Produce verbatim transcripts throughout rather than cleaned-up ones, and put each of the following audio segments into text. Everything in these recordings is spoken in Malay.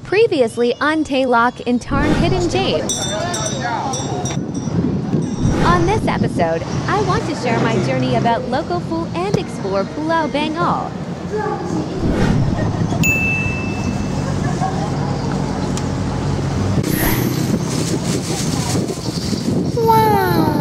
Previously on Taylock in Tarn Hidden James. On this episode, I want to share my journey about local food and explore Pulau Bengal. Wow!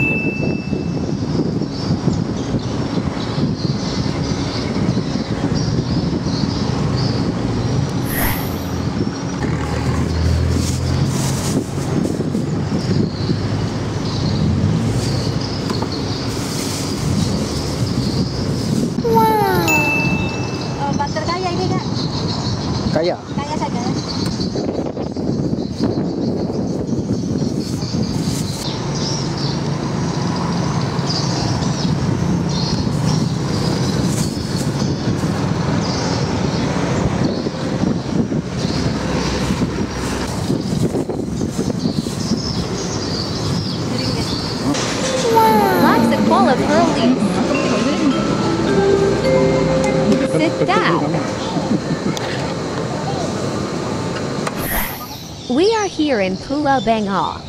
Kaya? Kaya saja. Lots of full of pearl leaves. Sit down. We are here in Pulau Bengal.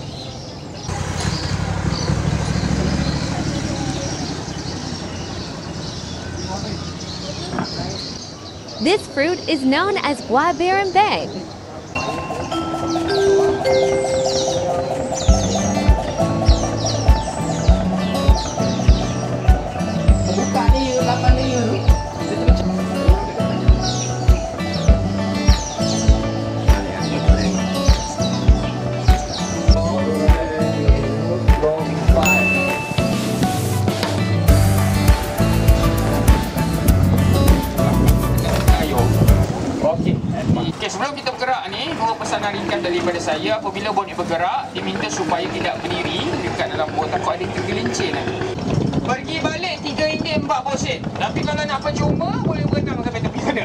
This fruit is known as buah berembang. Okay, sebelum kita bergerak ni, dua pesanan ringkas daripada saya. Apabila bot ni bergerak, diminta supaya tidak berdiri dekat dalam bot, takut ada tergelincir nanti. Pergi balik tiga ringgit empat puluh sen. Tapi kalau nak percuma, boleh berenang sampai tepi sana.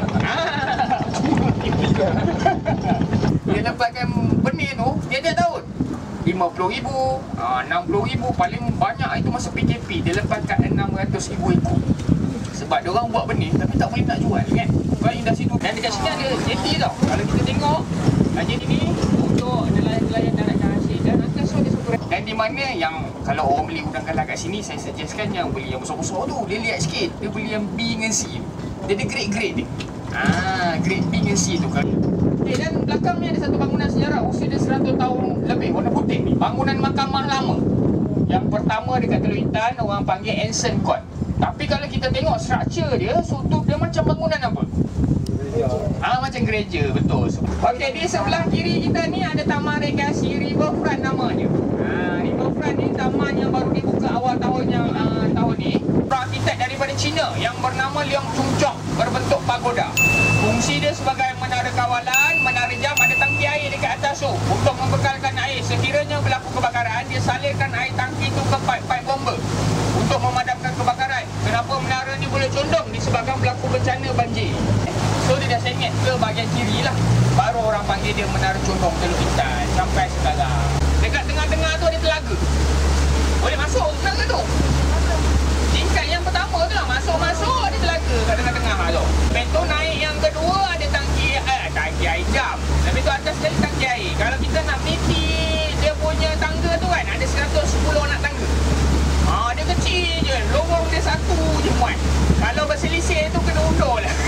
Dia dapatkan benih tu, dia tiap tahun lima puluh ribu, enam puluh ribu, paling banyak itu masa P K P. Dia lepaskan enam ratus ribu ekor. Sebab dia orang buat benih tapi tak boleh nak jual kan. Bukan industri tu. Dan dekat sini ada jeti tau. Kalau kita tengok, jeti ni untuk nelayan-nelayan daratan hasil dan atas so dia satu. Dan di mana yang kalau orang beli udang galah kat sini, saya suggestkan yang beli yang besar-besar tu. Dia lihat sikit. Dia beli yang B dengan C. Dia ada grade-grade ni. Ah, grade B dengan C tu kan. Okay, dan belakang ni ada satu bangunan sejarah. Usia dia seratus tahun lebih. Warna putih ni. Bangunan mahkamah lama. Yang pertama dekat Teluk Intan, orang panggil Ancient Court. Tapi kalau kita tengok struktur dia, struktur dia macam bangunan apa? Ah, macam gereja, betul. Okey, di sebelah kiri kita ni ada Taman Rekreasi Riverfront namanya. Ah, Riverfront ni taman yang baru dibuka awal tahun yang uh, tahun ni. Arkitek daripada China yang bernama Leong Chung Chong berbentuk pagoda. Fungsi dia sebagai menara kawalan, menara jam, ada tangki air dekat atas tu untuk membekalkan air. Sekiranya berlaku kebakaran, dia salirkan air tangki tu ke pipe-pipe bomba untuk memadamkan kebakaran. Kenapa menara ni boleh condong? Disebabkan berlaku bencana banjir. So dia dah sengit ke bahagian kiri lah. Baru orang panggil dia menara condong Teluk Intan sampai sekarang. Dekat tengah-tengah tu ada telaga. Boleh masuk telaga tu. Tingkat yang pertama tu lah, masuk-masuk ada telaga kat tengah-tengah tu. Lepas tu naik yang kedua ada tangki eh, tangki air jam. Lepas tu atas sekali tangki air. Kalau kita nak meniti dia punya tangga tu kan, ada seratus sepuluh anak tangga. Ah, dia kecil je, lorong dia satu je muat. Kalau berselisih tu kena undur lah.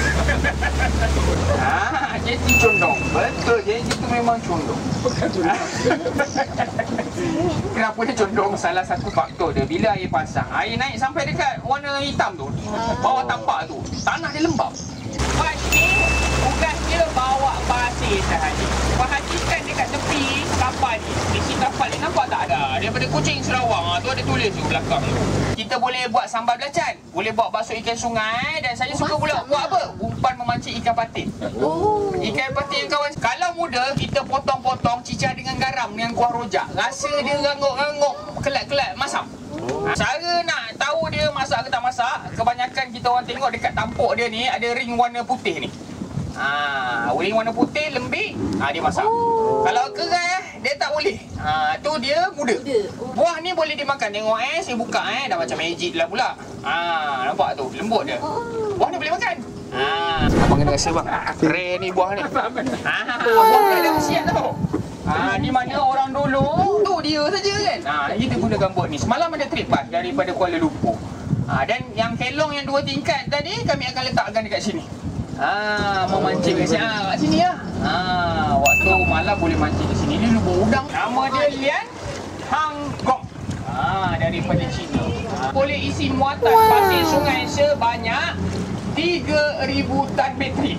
Ah, jeti condong. Betul, jeti tu memang condong. Kenapa dia condong? Salah satu faktor dia, bila air pasang, air naik sampai dekat warna hitam tu, bawah tapak tu, tanah dia lembab. Patch ni, tugas dia bawa pasir sahaja. Perhatikan dekat tepi kapal ni. Isi kapal ni nampak tak ada? Daripada Kuching Sarawak, tu ada tulis tu belakang tu. Kita boleh buat sambal belacan, boleh buat bakso ikan sungai, dan saya suka pula buat apa? Umpan memancing ikan patin. Oh. Ikan patin yang kawan. Kalau muda, kita potong-potong, cicah dengan garam dengan kuah rojak. Rasa dia rangup-rangup, kelat-kelat, masam. Oh. Cara nak tahu dia masak ke tak masak, kebanyakan kita orang tengok dekat tampuk dia ni ada ring warna putih ni. Ah, ring warna putih lembik, ah dia masak. Oh. Kalau keras dia tak boleh. Ah, tu dia muda. Buah ni boleh dimakan. Tengok eh, saya buka eh, dah macam magic lah pula. Ah, nampak tu, lembut dia. Buah ni boleh makan. Ah, abang kena rasa bang. Rare ni buah ni. Ah, buah ni ada khasiat tau. Ah, di mana orang dulu tu dia saja kan. Ah, kita gunakan bot ni. Semalam ada trip bas daripada Kuala Lumpur. Ah, dan yang kelong yang dua tingkat tadi kami akan letakkan dekat sini. Ah, mau mancing kat sini. Ah, kat sini lah. Ah, waktu malam boleh mancing kat sini. Ni lubang udang. Nama dia Lian Hang Gok. Ah, daripada China. Ah, boleh isi muatan wow. pasir sungai sebanyak tiga ribu tan metrik.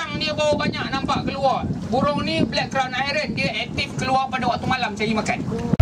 Burung ni black crown iron, dia aktif keluar pada waktu malam cari makan.